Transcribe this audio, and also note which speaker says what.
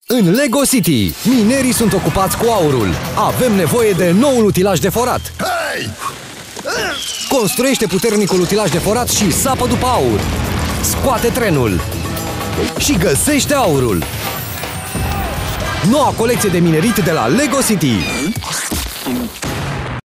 Speaker 1: În Lego City, minerii sunt ocupați cu aurul. Avem nevoie de noul utilaj de forat.
Speaker 2: Hei!
Speaker 1: Construiește puternicul utilaj de forat și sapă după aur. Scoate trenul și găsește aurul. Noua colecție de minerit de la Lego City.